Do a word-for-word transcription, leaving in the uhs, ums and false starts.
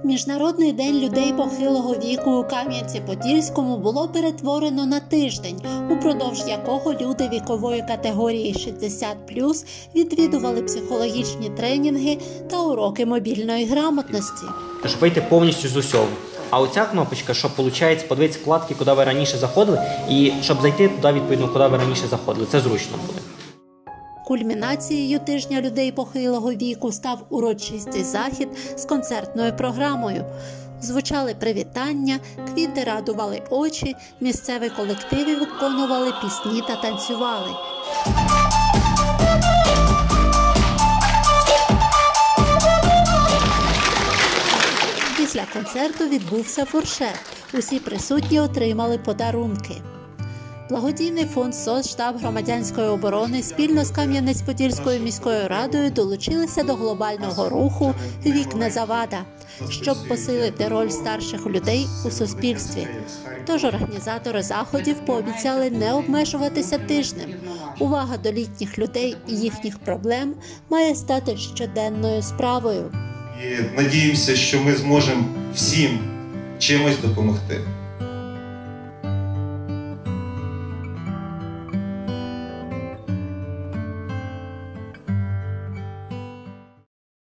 Міжнародний день людей похилого віку у Кам'янці-Подільському було перетворено на тиждень, упродовж якого люди вікової категорії шістдесят плюс відвідували психологічні тренінги та уроки мобільної грамотності. Щоб вийти повністю з усього. А оця кнопочка, щоб, виходить, подивитися вкладки, куди ви раніше заходили, і щоб зайти туди, відповідно, куди ви раніше заходили. Це зручно буде. Кульмінацією тижня людей похилого віку став урочистий захід з концертною програмою. Звучали привітання, квіти радували очі, місцеві колективи виконували пісні та танцювали. Після концерту відбувся фуршет. Усі присутні отримали подарунки. Благодійний фонд СОС «Штаб громадянської оборони» спільно з Кам'янець-Подільською міською радою долучилися до глобального руху «Вік не завада», щоб посилити роль старших людей у суспільстві. Тож організатори заходів пообіцяли не обмежуватися тижнем. Увага до літніх людей і їхніх проблем має стати щоденною справою. І надіємося, що ми зможемо всім чимось допомогти.